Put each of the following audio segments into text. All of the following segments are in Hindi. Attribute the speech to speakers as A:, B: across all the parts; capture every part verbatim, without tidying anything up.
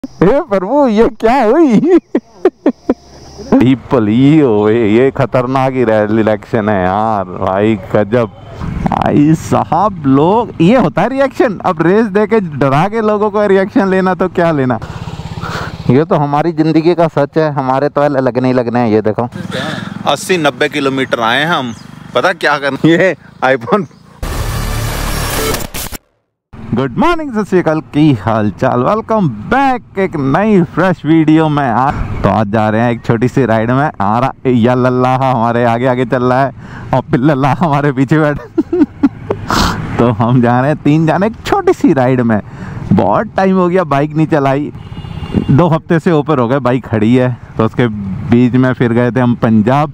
A: हे प्रभु ये क्या हुई? पीपली हो ये खतरनाक ही इलेक्शन है यार भाई, गजब भाई साहब। लोग ये होता है रिएक्शन, अब रेस देके डरा के लोगों को रिएक्शन लेना तो क्या लेना। ये तो हमारी जिंदगी का सच है, हमारे तो लगने ही लगने हैं। ये देखो अस्सी नब्बे किलोमीटर आए हैं हम, पता क्या करना। ये आईफोन। गुड मॉर्निंग, सत श्री अकाल, की हाल चाल, वेलकम बैक एक नई फ्रेश वीडियो में। आज तो आज जा रहे हैं एक छोटी सी राइड में। आ रहा या लल्ला हमारे आगे आगे चल रहा है और पिल्ला हमारे पीछे बैठे। तो हम जा रहे हैं तीन जाने एक छोटी सी राइड में। बहुत टाइम हो गया बाइक नहीं चलाई, दो हफ्ते से ऊपर हो गए बाइक खड़ी है। तो उसके बीच में फिर गए थे हम पंजाब,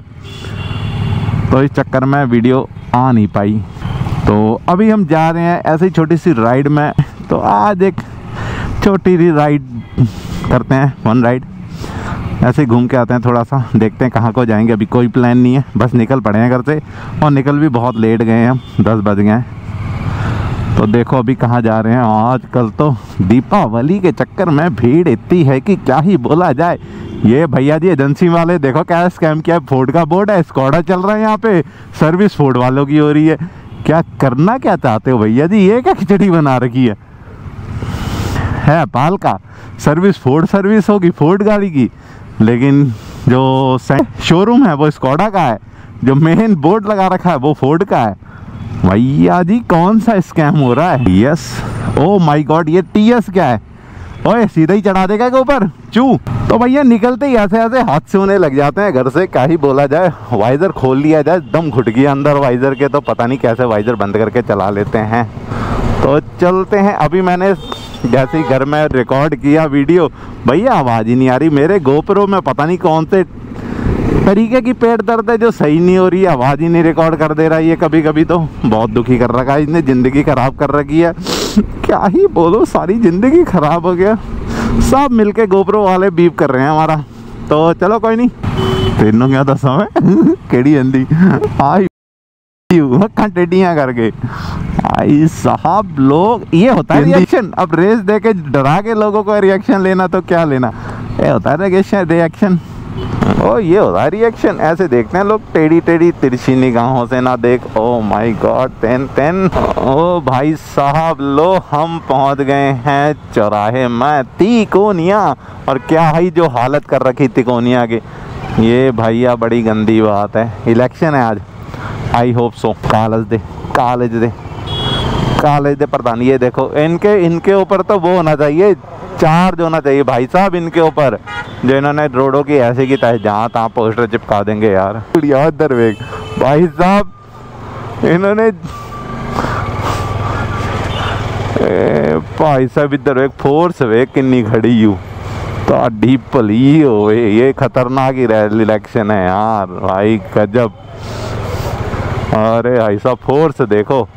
A: तो इस चक्कर में वीडियो आ नहीं पाई। तो अभी हम जा रहे हैं ऐसे ही छोटी सी राइड में। तो आज एक छोटी सी राइड करते हैं, वन राइड ऐसे ही घूम के आते हैं, थोड़ा सा देखते हैं कहाँ को जाएंगे। अभी कोई प्लान नहीं है, बस निकल पड़े हैं घर से और निकल भी बहुत लेट गए हैं हम, दस बज गए हैं। तो देखो अभी कहाँ जा रहे हैं। आजकल तो दीपावली के चक्कर में भीड़ इतनी है कि क्या ही बोला जाए। ये भैया जी एजेंसी वाले देखो क्या स्कैम किया है। फोर्ड का बोर्ड है, स्कॉडा चल रहा है यहाँ पे, सर्विस फोर्ड वालों की हो रही है। क्या करना क्या चाहते हो भैया जी? ये क्या खिचड़ी बना रखी है है पाल का। सर्विस फोर्ड सर्विस होगी फोर्ड गाड़ी की, लेकिन जो शोरूम है वो स्कॉडा का है, जो मेन बोर्ड लगा रखा है वो फोर्ड का है। भैया जी कौन सा स्कैम हो रहा है। यस, ओ माय गॉड, ये टीएस क्या है? ओए सीधा ही चढ़ा देगा के ऊपर चू। तो भैया निकलते ही ऐसे ऐसे हाथ से होने लग जाते हैं घर से, क्या ही बोला जाए। वाइजर खोल लिया जाए, दम घुट गया अंदर वाइजर के, तो पता नहीं कैसे वाइजर बंद करके चला लेते हैं। तो चलते हैं। अभी मैंने जैसे ही घर में रिकॉर्ड किया वीडियो, भैया आवाज़ ही नहीं आ रही। मेरे गोप्रो में पता नहीं कौन से तरीके की पेट दर्द है जो सही नहीं हो रही है, आवाज़ ही नहीं रिकॉर्ड कर दे रहा है। ये कभी कभी तो बहुत दुखी कर रखा है इसने, ज़िंदगी ख़राब कर रखी है। क्या ही बोलो, सारी ज़िंदगी ख़राब हो गया। सब मिलके गोप्रो वाले बीप कर रहे हैं हमारा। तो चलो कोई नहीं, तेनों क्या दसा मैं केड़ी हिंदी आई टेडियाँ करके। आई साहब लोग ये होता है रिएक्शन, अब रेस दे के डरा के लोगों को रिएक्शन लेना तो क्या लेना। ये होता है रिएक्शन। ओ ये होता है रिएक्शन। ऐसे देखते हैं लोग टेढ़ी टेढ़ी तिरछी निगाहों से ना देख। ओ माय गॉड, तेन तेन। ओ भाई साहब लो, हम पहुंच गए हैं चौराहे में तिकोनिया। और क्या ही जो हालत कर रखी तिकोनिया की, ये भैया बड़ी गंदी बात है। इलेक्शन है आज, आई होप सो। कॉलेज दे कॉलेज दे कॉलेज दे प्रधान। ये देखो इनके इनके ऊपर तो वो होना चाहिए, चार्ज होना चाहिए भाई साहब इनके ऊपर, जो इन्होंने रोडों की ऐसे की तय जहाँ तहाँ पोस्टर चिपका देंगे यार। दरवेग भाई साहब इन्होंने भाई साहब इधर वेग फोर्स वेग किन्नी खड़ी यू तो भली हो। ये खतरनाक ही इलेक्शन है यार भाई, गजब। अरे भाई साहब फोर्स देखो,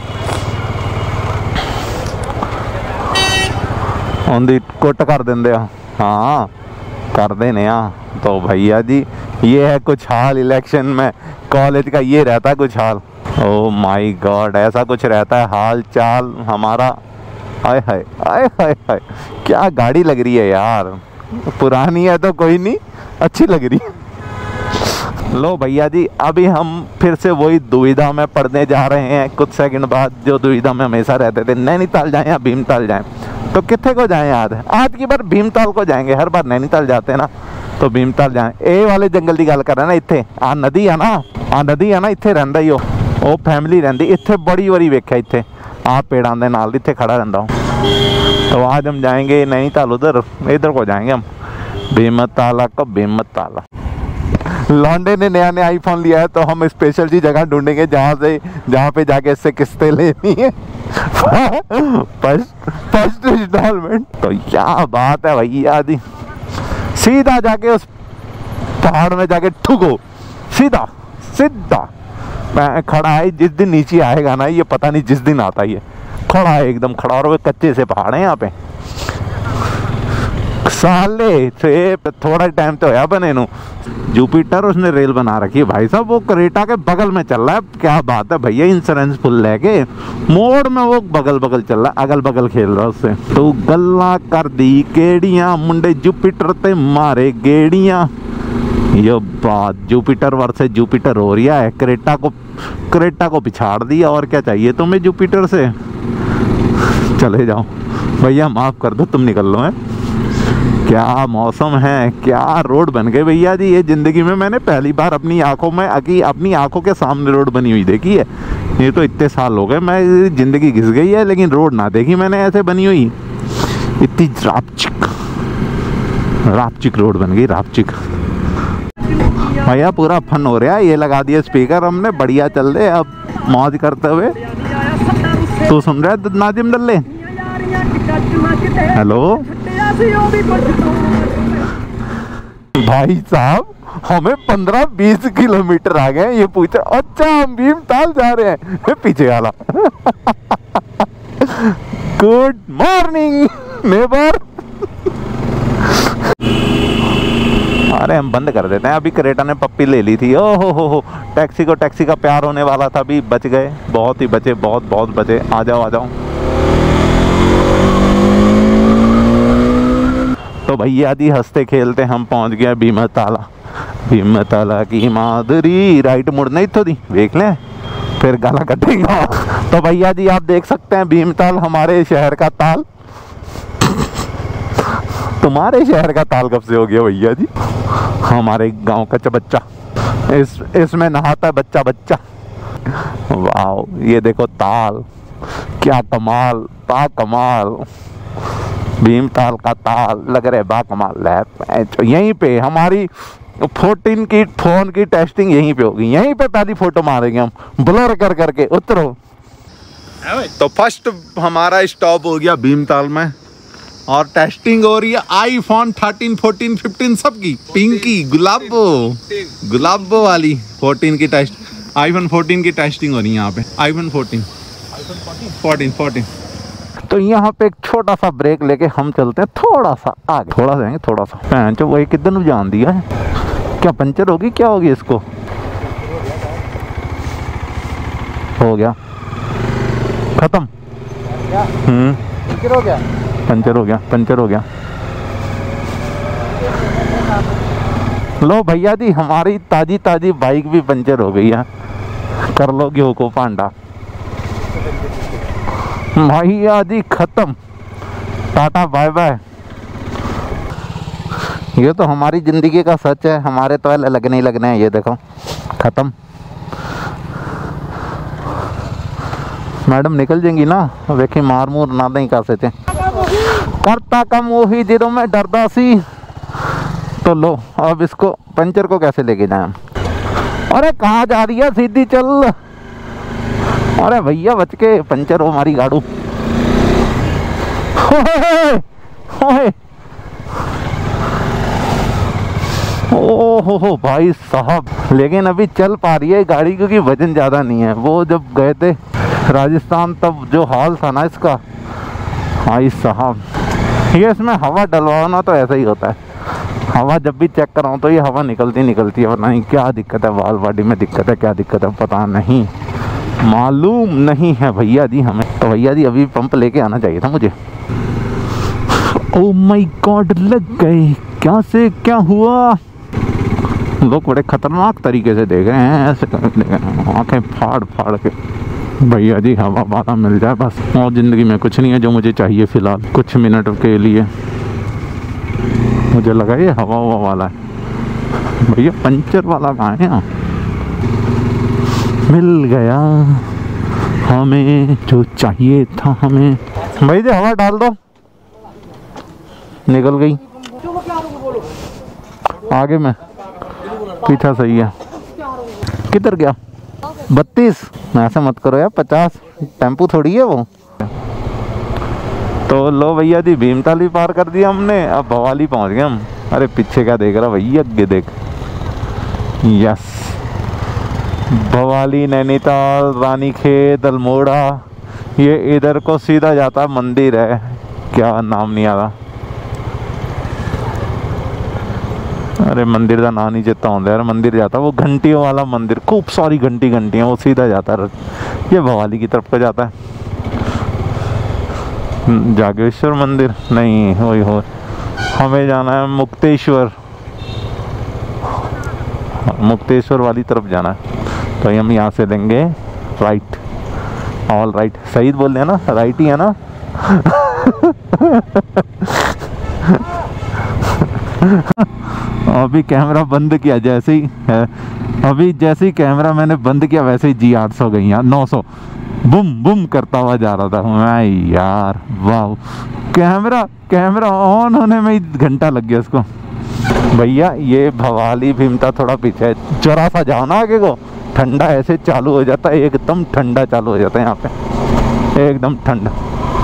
A: उनकी कुट कर देंगे। हाँ कर देने। तो भैया जी ये है कुछ हाल इलेक्शन में, कॉलेज का ये रहता है कुछ हाल। ओ माय गॉड, ऐसा कुछ रहता है हाल चाल हमारा। आय हाय आय हाय हाय, क्या गाड़ी लग रही है यार। पुरानी है तो कोई नहीं, अच्छी लग रही है। लो भैया जी अभी हम फिर से वही दुविधा में पड़ने जा रहे हैं कुछ सेकंड बाद, जो दुविधा में हमेशा रहते थे। नैनीताल जाएं या भीमताल जाएं, तो कितने को जाएं आज? आज की बार भीमताल को जाएंगे। हर बार नैनीताल जाते हैं ना, तो भीमताल जाएं। ए वाले जंगल की गल कर रहे ना, इत्थे आ नदी है ना, आ नदी है ना, इत्थे रहिंदा ही ओ फैमिली रहिंदी इत्थे। बड़ी बारी वेख्या इत्थे आ पेड़ां दे नाल इत्थे खड़ा रहिंदा हूँ। तो आज हम जाएंगे नैनीताल, उधर इधर को जाएंगे हम, भीमताला को भीमताला। लौंडे ने नया नया आईफोन लिया है, तो हम स्पेशल सी जगह ढूंढेंगे जहाँ से जहाँ पे जाके इससे किस्तें लेनी है। First first instalment. तो क्या बात है भैया जी, सीधा जाके उस पहाड़ में जाके ठुको, सीधा सीधा। मैं खड़ा है, जिस दिन नीचे आएगा ना, ये पता नहीं जिस दिन आता ही है, खड़ा है एकदम खड़ा। और वो कच्चे से पहाड़ है यहाँ पे, साले से थोड़ा टाइम तो होया बने नु। जुपिटर उसने रेल बना रखी है भाई साहब, वो क्रेटा के बगल में चल रहा है। क्या बात है भैया, इंश्योरेंस फुल लेके मोड़ में वो बगल बगल चल रहा है, अगल बगल खेल रहा है उससे। तो गल्ला कर दी केड़ियां मुंडे जुपिटर ते मारे गेड़ियां। ये बात जुपिटर वर्सेस जुपिटर हो रही है। क्रेटा को क्रेटा को पिछाड़ दिया, और क्या चाहिए तुम्हें जुपिटर से। चले जाओ भैया, माफ कर दो, तुम निकल लो। है क्या मौसम है, क्या रोड बन गए भैया जी। ये जिंदगी में मैंने पहली बार अपनी आंखों में अकी अपनी आंखों के सामने रोड बनी हुई देखी है। ये तो इतने साल हो गए, मैं जिंदगी घिस गई है लेकिन रोड ना देखी मैंने ऐसे बनी हुई। इतनी रापचिक रापचिक रोड बन गई, रापचिक। भैया पूरा फन हो रहा है, ये लगा दिया स्पीकर हमने, बढ़िया चल रहे अब मौज करते हुए। तू सुन रहा है नाजिम डल्ले? हेलो भाई साहब, हमें पंद्रह बीस किलोमीटर आ गए। ये पूछा अच्छा हम भीमताल जा रहे हैं, पीछे वाला। Good morning neighbour. अरे हम बंद कर देते हैं, अभी क्रेटा ने पप्पी ले ली थी। ओ हो हो हो, टैक्सी को टैक्सी का प्यार होने वाला था, अभी बच गए, बहुत ही बचे, बहुत बहुत बचे। आ जाओ आ जाओ। तो भैया जी हंसते खेलते हम पहुंच गए भीमताला। भीमताला की माधुरी, राइट मुड़ना ही तो दी देख लें, फिर गाला कटेगा। तो भैया जी आप देख सकते हैं भीमताल हमारे शहर का ताल। तुम्हारे शहर का ताल कब से हो गया भैया जी? हमारे गांव का बच्चा इस इसमें नहाता है बच्चा बच्चा। वाह, ये देखो ताल, क्या कमाल, बा कमाल। भीमताल का ताल लग रहे बा कमाल है। यहीं पे हमारी फोर्टीन की फोन की टेस्टिंग यहीं पे होगी, यहीं पे पहली फोटो मारेंगे हम ब्लर कर करके। उतरो। तो फर्स्ट हमारा स्टॉप हो गया भीमताल में, और टेस्टिंग हो रही है आईफोन थर्टीन फोर्टीन फिफ्टीन सबकी। पिंकी गुलाबो गुलाबो वाली फोर्टीन की टेस्ट, आईफोन फोर्टीन की टेस्टिंग हो रही है यहाँ पे। IPhone fourteen fourteen fourteen. तो यहाँ पे एक छोटा सा ब्रेक लेके हम चलते हैं थोड़ा सा आगे, थोड़ा सा थोड़ा सा पैंच तो वही किधर जान दिया है। क्या पंचर होगी, क्या होगी इसको? हो गया खत्म। हम्म पंचर हो गया, पंचर हो गया, पंचर हो गया। लो भैया जी हमारी ताजी ताजी बाइक भी पंचर हो गई है, कर लो गेहूं को पांडा। भैया जी खत्म, टाटा बाय बाय। ये तो हमारी जिंदगी का सच है, हमारे तो लगने ही लगने हैं। ये देखो खत्म। मैडम निकल जाएंगी ना, देखी मार मूर ना दें कैसे थे। करता कम वो ही जिरो में डरदा सी। तो लो अब इसको पंचर को कैसे लेके जाए? अरे कहाँ जा रही है, सीधी चल। अरे भैया बच के, पंचर हो हमारी गाड़ू। ओ हो हो भाई साहब, लेकिन अभी चल पा रही है गाड़ी क्योंकि वजन ज़्यादा नहीं है। वो जब गए थे राजस्थान तब जो हाल था ना इसका, भाई साहब। ये इसमें हवा डलवाओ ना तो ऐसा ही होता है। हवा जब भी चेक कराऊँ तो ये हवा निकलती निकलती है, और नहीं क्या दिक्कत है, वाल बॉडी में दिक्कत है, क्या दिक्कत है पता नहीं, मालूम नहीं है भैया जी हमें। तो भैया जी अभी पंप लेके आना चाहिए था मुझे। ओ माय गॉड, लग गए। क्या से क्या हुआ? लोग बड़े खतरनाक तरीके से देख रहे हैं, ऐसे आंखें फाड़ फाड़ के। भैया जी हवा वाला मिल जाए बस, और ज़िंदगी में कुछ नहीं है जो मुझे चाहिए फ़िलहाल कुछ मिनट के लिए। मुझे लगा ये हवा हवा वाला है। भैया पंचर वाला कहाँ है? यहाँ मिल गया हमें जो चाहिए था हमें। भाई जी हवा डाल दो। निकल गई आगे में, पीछा सही है। किधर गया? बत्तीस। ऐसे मत करो यार, पचास टेम्पू थोड़ी है वो। तो लो भैया जी भीमताल भी पार कर दिया हमने, अब भवाली पहुंच गए हम। अरे पीछे क्या देख रहा भैया, आगे देख। यस, भवाली, नैनीताल, रानीखेत, अल्मोड़ा, ये इधर को सीधा जाता है मंदिर है, क्या नाम नहीं आ रहा। अरे मंदिर का नाम नहीं चेता होंगे यार, मंदिर जाता वो घंटियों वाला मंदिर, खूब सारी घंटी घंटियाँ, वो सीधा जाता है, ये भवाली की तरफ को जाता है। जागेश्वर मंदिर नहीं, वही हो, हमें जाना है मुक्तेश्वर, मुक्तेश्वर वाली तरफ जाना है। तो हम यहाँ से लेंगे राइट, ऑल राइट, सही बोल रहे हैं ना, राइट ही है ना। अभी कैमरा बंद किया जैसे ही है, अभी जैसे ही कैमरा मैंने बंद किया वैसे ही जी आठ सौ गई यार, नौ सौ बुम बुम करता हुआ जा रहा था मैं यार, वाह। कैमरा कैमरा ऑन होने में ही घंटा लग गया उसको। भैया ये भवाली भीमता थोड़ा पीछे है, जरा सा जाओ ना आगे को, ठंडा ऐसे चालू हो जाता है, एकदम ठंडा चालू हो जाता है यहाँ पे, एकदम ठंडा।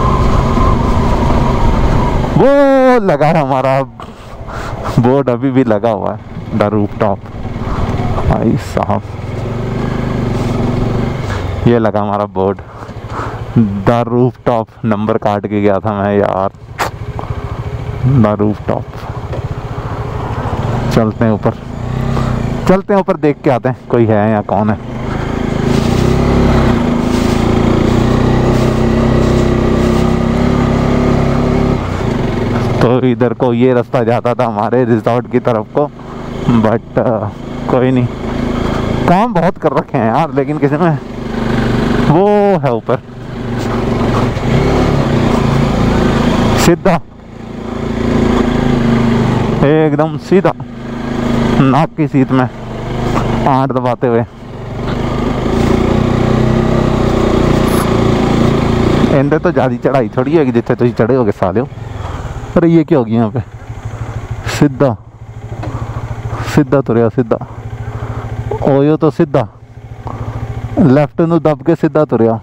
A: वो लगा है हमारा बोर्ड, अभी भी लगा हुआ है, द रूफ टॉप। भाई साहब ये लगा हमारा board, the roof top, number काट के गया था मैं यार, द रूफ टॉप। चलते हैं ऊपर, चलते हैं ऊपर, देख के आते हैं कोई है या कौन है। तो इधर को ये रास्ता जाता था हमारे रिजॉर्ट की तरफ को, बट uh, कोई नहीं, काम बहुत कर रखे हैं यार, लेकिन किसी में वो है ऊपर सीधा, एकदम सीधा नाक की सीट में आठ दबाते हुए। इंदे तो ज़्यादा चढ़ाई थोड़ी है कि जितने तुम चढ़े होगे साले हो। अरे ये क्या हो गया यहाँ पे, सीधा सीधा तुरया, सीधा ओयो तो सीधा लेफ्ट नू दब के सीधा तुरया।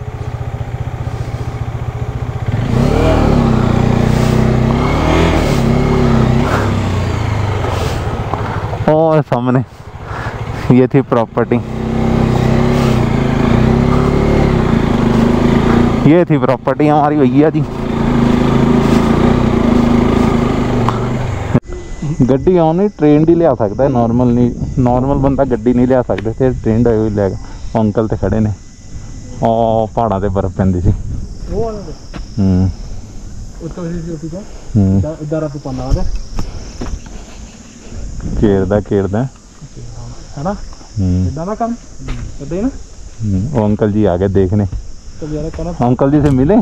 A: और सामने ये थी प्रॉपर्टी, ये थी प्रॉपर्टी हमारी भैया जी। गड्डी आने ट्रेन ही लिया सकता है, नॉर्मल नहीं, नॉर्मल बंदा गड्डी नहीं लिया सकते थे, ट्रेन ही लेगा। अंकल तो खड़े ने, और पहाड़ा से बर्फ पैंदी सी। हम्म घेरदा घेरदा
B: है ना, इतना ना काम करते हैं ना।
A: वो अंकल जी आ गए देखने, अंकल जी से मिले,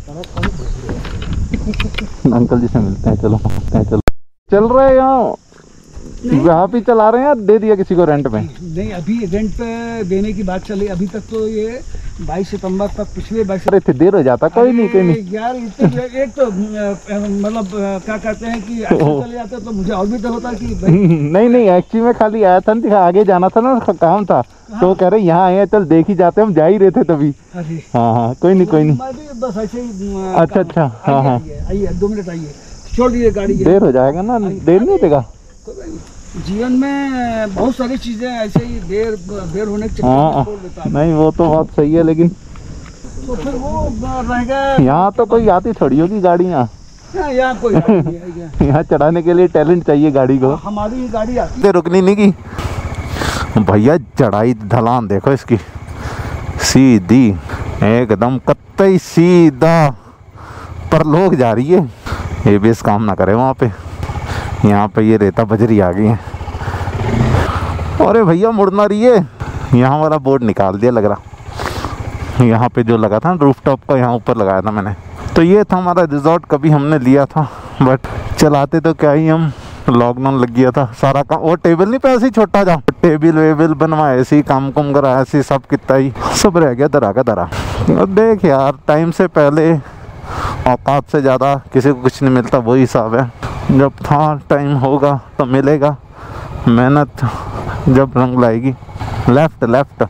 A: अंकल जी से मिलते हैं, चलो हैं, चलो चल रहे हैं यहाँ, यहाँ पे चला रहे हैं, दे दिया किसी को रेंट पे?
B: नहीं, अभी रेंट पे देने की बात चली, अभी तक तो ये बाईस सितंबर तक, पिछले बाईस
A: अरे थे देर हो जाता, कोई नहीं कोई नहीं
B: यार। इतने एक तो मतलब क्या कहते हैं कि चले जाते तो मुझे और भी डर होता कि
A: नहीं नहीं, एक्चुअली में खाली आया था ना, आगे जाना था ना, काम था, तो कह रहे यहाँ आए चल देख ही जाते, हम जा ही रहे थे तभी। हाँ हाँ कोई नहीं कोई नहीं,
B: बस ऐसे ही।
A: अच्छा अच्छा, हाँ हाँ
B: आइए, दो मिनट आइए, छोड़ दीजिए गाड़ी,
A: देर हो जाएगा ना, देर नहीं देगा।
B: जीवन में बहुत सारी चीजें ऐसे ही देर देर होने के
A: हाँ नहीं, वो तो बात सही है, लेकिन
B: तो फिर वो रहेगा।
A: यहाँ तो कोई आती थोड़ी होगी गाड़ी, यहाँ
B: यहाँ कोई
A: यहाँ चढ़ाने के लिए टैलेंट चाहिए गाड़ी को,
B: हमारी गाड़ी आती,
A: रुकनी नहीं की। भैया चढ़ाई ढलान देखो इसकी, सीधी एकदम कत्तई सीधा, पर लोग जा रही है, ये भी इस काम ना करे वहाँ पे। यहाँ पे ये रेता बजरी आ गई है, अरे भैया मुड़ना रही है, यहाँ वाला बोर्ड निकाल दिया लग रहा, यहाँ पे जो लगा था रूफ टॉप का, यहाँ ऊपर लगाया था मैंने। तो ये था हमारा रिजॉर्ट, कभी हमने लिया था, बट चलाते तो क्या ही हम, लॉकडाउन लग गया था, सारा काम, वो टेबल नहीं पे ऐसे ही छोटा जा, टेबल वेबल बनवाए, ऐसे काम कुम करा, ऐसे सब कितना ही सब रह गया दरा का दरा। देख यार, टाइम से पहले औकात से ज़्यादा किसी को कुछ नहीं मिलता, वही हिसाब है। जब था टाइम होगा तो मिलेगा, मेहनत जब रंग लाएगी। लेफ्ट लेफ्ट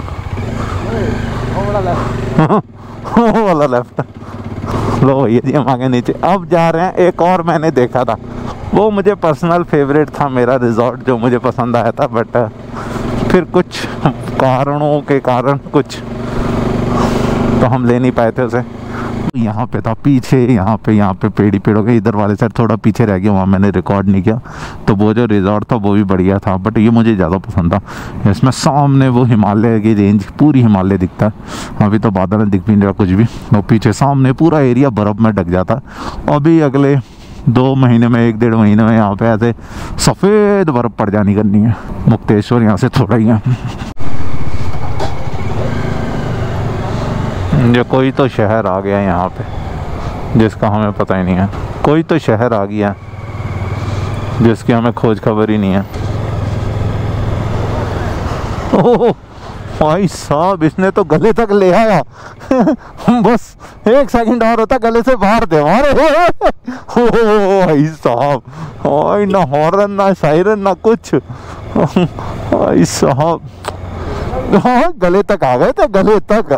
A: वो वाला लेफ्ट, लो भैया जी हम आगे नीचे अब जा रहे हैं। एक और मैंने देखा था, वो मुझे पर्सनल फेवरेट था मेरा रिजॉर्ट, जो मुझे पसंद आया था, बट फिर कुछ कारणों के कारण कुछ तो हम ले नहीं पाए थे उसे, यहाँ पे था पीछे, यहाँ पे यहाँ पे पेड़ ही पेड़ हो गए। इधर वाले साइड थोड़ा पीछे रह गया, वहाँ मैंने रिकॉर्ड नहीं किया। तो वो जो रिजॉर्ट था वो भी बढ़िया था, बट ये मुझे ज़्यादा पसंद था। इसमें सामने वो हिमालय की रेंज, पूरी हिमालय दिखता है। अभी तो बादल दिख भी नहीं रहा कुछ भी। वो पीछे सामने पूरा एरिया बर्फ़ में ढक जाता है। अभी अगले दो महीने में, एक डेढ़ महीने में यहाँ पे ऐसे सफ़ेद बर्फ़ पड़ जानी करनी है। मुक्तेश्वर यहाँ से थोड़ा ही है। जो कोई तो शहर आ गया यहाँ पे जिसका हमें पता ही नहीं है। कोई तो शहर आ गया जिसकी हमें खोज खबर ही नहीं है। ओह भाई साहब, इसने तो गले तक ले आया। बस एक सेकंड और होता गले से बाहर दे मारे। ओ भाई साहब, भाई ना हॉर्न ना सायरन ना कुछ। भाई साहब, हाँ गले तक आ गए थे, गले तक।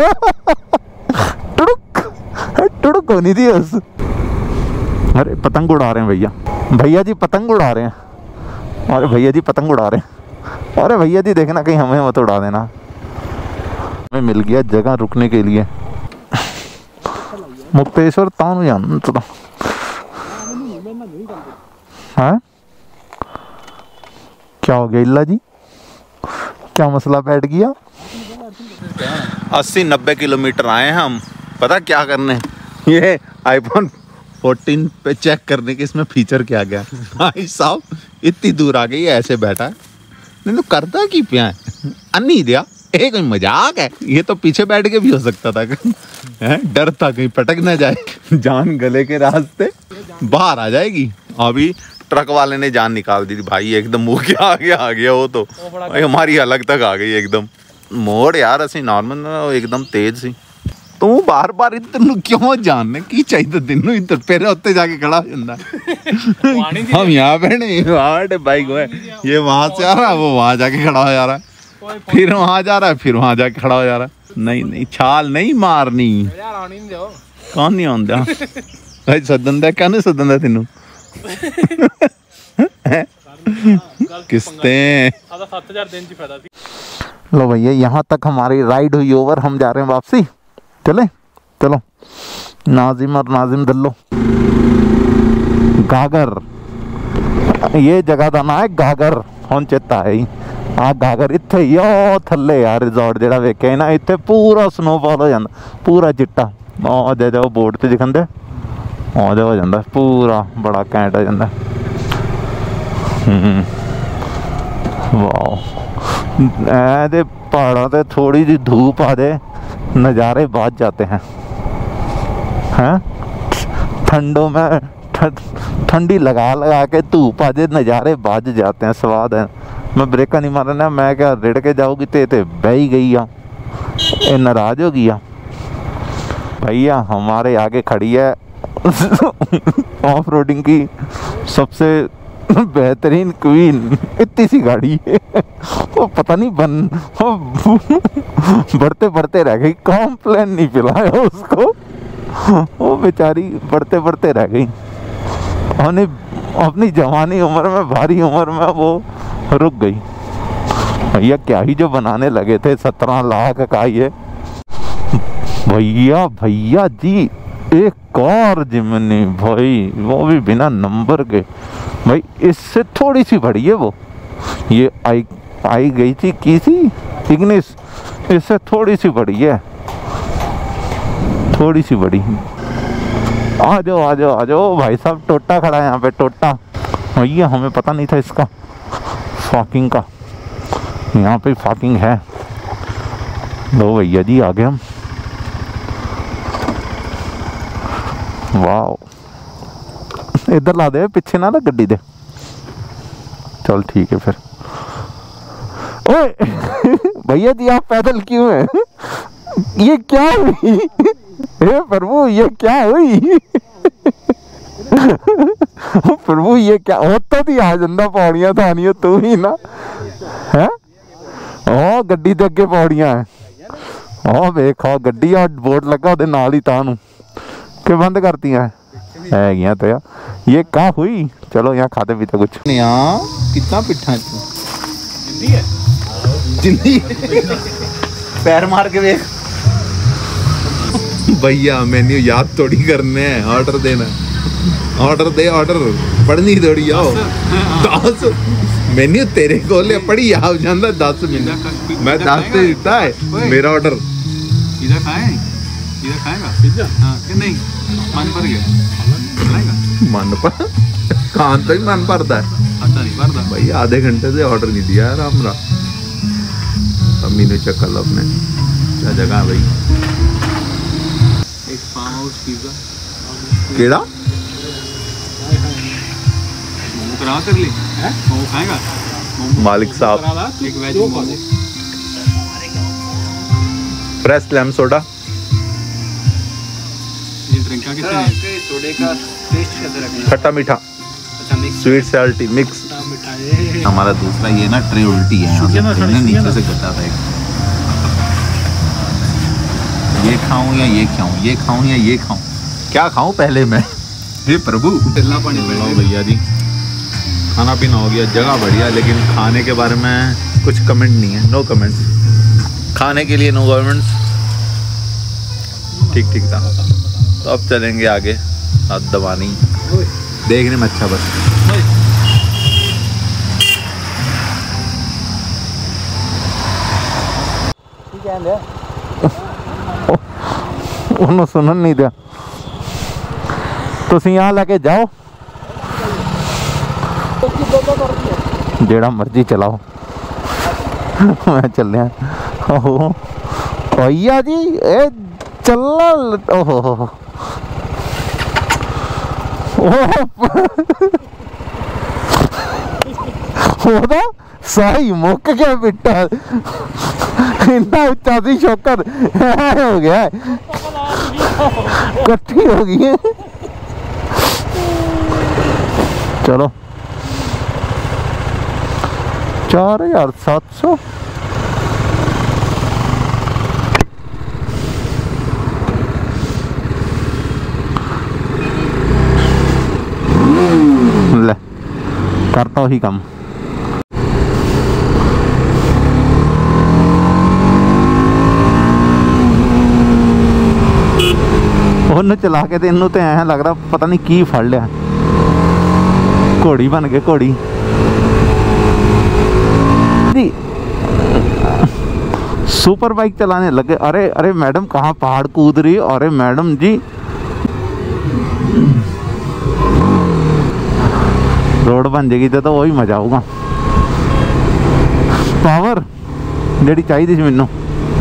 A: टुड़ुक टुड़ुक होनी थी बस। अरे पतंग उड़ा रहे हैं भैया, भैया जी पतंग उड़ा रहे हैं। अरे भैया जी पतंग उड़ा रहे हैं। अरे भैया जी देखना कहीं हमें मत उड़ा देना। हमें मिल गया जगह रुकने के लिए। मुक्तेश्वर तानू जान तो हाँ क्या हो गया इल्ला जी, क्या मसला बैठ गया? अस्सी नब्बे किलोमीटर आए हैं हम, पता क्या करने? ये आईफोन फोर्टीन पे चेक करने के इसमें फीचर क्या गया। भाई साहब इतनी दूर आ गई ऐसे बैठा है। नहीं तो करता की पिया है अन्नी दिया, एक कोई मजाक है। ये तो पीछे बैठ के भी हो सकता था। है डर था कहीं पटक ना जाए, जान गले के रास्ते बाहर आ जाएगी। अभी ट्रक वाले ने जान निकाल दी थी भाई, एकदम मुँह के आगे आ गया वो तो। भाई हमारी अलग तक आ गई एकदम। मोड़ यार असी नॉर्मल एकदम तेज सी। तू बार बार इधर क्यों जानने की चाहिए? तेन इधर फिर उत्ते जाके खड़ा हो जाता। हम यहाँ पे नहीं बाइक है, ये वहां से आ रहा है, वो वहां जाके खड़ा हो जा रहा है, फिर वहां जा रहा है, फिर वहां जाके खड़ा हो जा रहा है। नहीं नहीं छाल नहीं मारनी। कौन नहीं आंदा भाई? सदन दे क्या नहीं सदन दे तेनू? किस्तें लो भैया, यहाँ तक हमारी राइड हुई ओवर। हम जा रहे हैं वापसी। चले चलो। नाजिम और नाजिम दल्लो गागर, ये जगह का ना है गागर। हम चेता है आ गागर इत्थे यो थल्ले यार रिजॉर्ट जेड़ा वेखे ना, इत्थे पूरा स्नोफॉल हो जाता, पूरा चिट्टा। आ दे जाओ बोर्ड ते दिखंदे, आ जाओ हो जाता पूरा, बड़ा कैंट हो जाता। वाह, ऐ पहाड़ों से थोड़ी जी धूप आ जाए नज़ारे बाज जाते हैं। हैं ठंडों में ठंडी लगा लगा के धूप आ जाए नज़ारे बाज जाते हैं, स्वाद है। मैं ब्रेका नहीं मारना, मैं क्या रिड़ के जाऊँगी ते ते बह ही गई आ, ये नाराज हो गई। भैया हमारे आगे खड़ी है ऑफ रोडिंग की सबसे बेहतरीन क्वीन, इतनी सी गाड़ी है। वो पता नहीं बन बढ़ते बढ़ते रह गई, कॉम्प्लेन नहीं पिलाया उसको, वो बेचारी बढ़ते बढ़ते रह गई। अपनी अपनी जवानी उम्र में, भारी उम्र में वो रुक गई। भैया क्या ही जो बनाने लगे थे, सत्रह लाख का ये। भैया भैया जी एक कार जिमनी भाई, वो भी बिना नंबर के भाई, इससे थोड़ी सी बड़ी है वो। ये आई आई गई थी किसी इग्निस, इससे थोड़ी सी बड़ी है, थोड़ी सी बड़ी। आ जाओ आ जाओ आ जाओ भाई साहब, टोटा खड़ा है यहाँ पे, टोटा। भैया हमें पता नहीं था इसका फॉकिंग का, यहाँ पे फॉकिंग है। लो भैया जी आ गए हम। वाह, इधर ला दे, पीछे ना ना गड्डी दे। चल ठीक है फिर। ओए भैया जी आप पैदल क्यों हैं? ये क्या हुई? हे प्रभु ये क्या हुई? प्रभु ये क्या होता थी? आ जंदा पौड़ियां था नहीं तू ही ना है। ओ गड्डी दे अगे पौड़ियां है। ओ वेख आ गड्डी आ बोर्ड लगा ओदे नाल ही तां नूं के बंद करती है है तो यार। ये क्या हुई? चलो यहाँ खाते पीते कुछ। यहाँ कितना पिट्ठा है तू? जिंदी है, जिंदी। पैर मार के देख। भैया मेन्यू याद थोड़ी करने हैं, ऑर्डर देना, ऑर्डर दे, ऑर्डर पढ़नी थोड़ी आओ। दस मेन्यू तेरे को ले पढ़ी आ जाता दस मिनट, मैं दस ते दिता है मेरा ऑर्डर।
C: इधर खाए, इधर खाएगा पिज्जा? हाँ कि नहीं? मन भर गया, खाएगा?
A: मन पर खान तो ही मन भरता है,
C: आधा नहीं भरता
A: भाई। आधे घंटे से ऑर्डर नहीं दिया यार हमरा। अम्मी ने चक्कर लो अपने क्या जगह है भाई?
C: एक फार्म हाउस पिज्जा
A: केड़ा
C: मोमो करा कर ली है? मोमो खाएगा? मोमो
A: मालिक साहब
C: एक veg momo,
A: fresh lemon soda.
C: ये ड्रिंक का कितना है? सोडे का टेस्ट कैसे रखना?
A: खट्टा मीठा,
C: अच्छा मिक्स,
A: स्वीट सैल्टी मिक्स।
C: मिठाई।
A: हमारा दूसरा ये ना ट्रे उल्टी है, यहाँ से ट्रे नीचे से गड्ढा था एक। ये खाऊं या ये खाऊं, ये खाऊं या ये खाऊं, क्या खाऊं पहले मैं? हे प्रभु।
C: ठंडा पानी
A: लो भैया जी, खाना पीना हो गया, जगह बढ़िया, लेकिन खाने के बारे में कुछ कमेंट नहीं है, नो कमेंट्स। खाने के लिए नो कमेंट्स, ठीक ठीक था। तो अब चलेंगे आगे, हाथ दबानी देखने में अच्छा बस। ਉਹਨੂੰ ਸੁਣਨ ਨਹੀਂ ਦਿਆ, ਤੁਸੀਂ ਆ ਲੈ ਕੇ ਜਾਓ, ਜਿਹੜਾ ਮਰਜ਼ੀ ਚਲਾਓ, ਮੈਂ ਚੱਲਿਆ। ਓਹੋ ਭਈਆ ਜੀ ਇਹ ਚੱਲਣਾ, ਓਹੋ ਉਹਦਾ ਸਾਈ ਮੁੱਕ ਗਿਆ ਬਿੱਟਾ, ਇੰਨਾ ਉੱਚਾ ਸੀ ਸ਼ੌਕਰ ਹੋ ਗਿਆ, ਇਕੱਠੀ ਹੋ ਗਈ ਹੈ। चलो चार हजार सात सौ ले करता ही कम। ਉਹਨੂੰ ਚਲਾ ਕੇ ਤੇ ਇਹਨੂੰ ਤੇ ਐਂ ਲੱਗਦਾ ਪਤਾ ਨਹੀਂ ਕੀ ਫੜ ਲਿਆ, घोड़ी बन गए घोड़ी जी। सुपर बाइक चलाने लगे। अरे अरे मैडम कहाँ पहाड़ कूद रही? अरे मैडम जी रोड बन जाएगी तो वही मजा आऊगा। पावर जी चाहिए थी मैनू।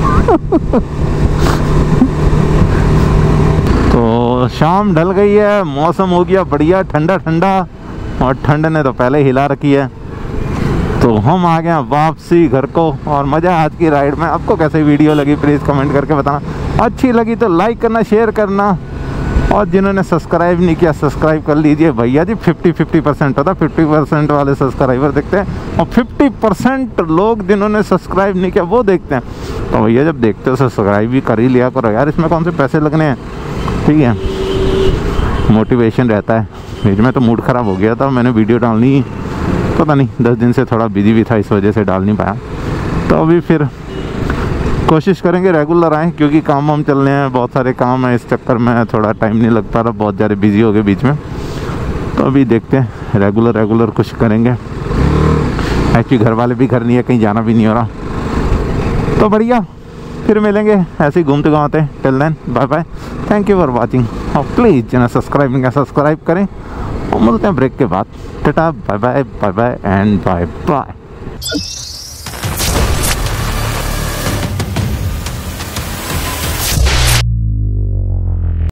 A: तो शाम ढल गई है, मौसम हो गया बढ़िया ठंडा ठंडा, और ठंड ने तो पहले हिला रखी है। तो हम आ गए वापसी घर को, और मज़ा आज की राइड में। आपको कैसे वीडियो लगी प्लीज़ कमेंट करके बताना। अच्छी लगी तो लाइक करना, शेयर करना, और जिन्होंने सब्सक्राइब नहीं किया सब्सक्राइब कर लीजिए। भैया जी फिफ्टी फिफ्टी परसेंट होता, फिफ्टी परसेंट वाले सब्सक्राइबर देखते हैं और फिफ्टी परसेंट लोग जिन्होंने सब्सक्राइब नहीं किया वो देखते हैं। तो भैया जब देखते हो सब्सक्राइब भी कर ही लिया करो यार, इसमें कौन से पैसे लगने हैं, ठीक है, मोटिवेशन रहता है। बीच में तो मूड ख़राब हो गया था, मैंने वीडियो डालनी पता नहीं दस दिन से थोड़ा बिजी भी था, इस वजह से डाल नहीं पाया। तो अभी फिर कोशिश करेंगे रेगुलर आएँ, क्योंकि काम वाम चल रहे हैं, बहुत सारे काम हैं, इस चक्कर में थोड़ा टाइम नहीं लग पा रहा, बहुत ज़्यादा बिजी हो गए बीच में। तो अभी देखते हैं रेगुलर रेगुलर कुछ करेंगे। एक्चुअली घर वाले भी घर नहीं है, कहीं जाना भी नहीं हो रहा, तो बढ़िया फिर मिलेंगे ऐसे ही घूमते घुमाते। Till then bye bye, thank you for watching, और प्लीज़ जिन्हें सब्सक्राइब नहीं किया सब्सक्राइब करें, और मिलते हैं ब्रेक के बाद। Tata bye bye bye bye and bye bye.